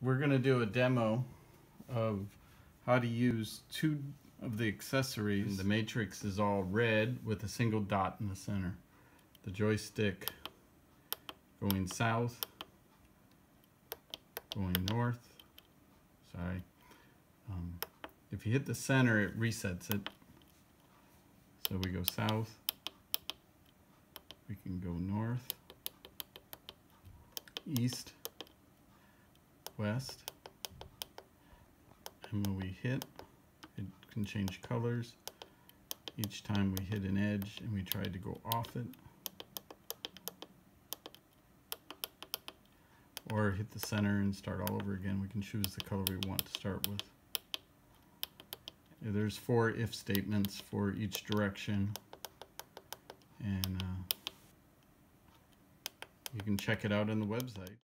we're going to do a demo of how to use two of the accessories. The matrix is all red with a single dot in the center. The joystick going south, going north. Sorry. If you hit the center, it resets it. So we go south. We can go north, east, west. And when we hit, it can change colors. Each time we hit an edge and we try to go off it, or hit the center and start all over again, we can choose the color we want to start with. There's 4 if statements for each direction, and you can check it out on the website.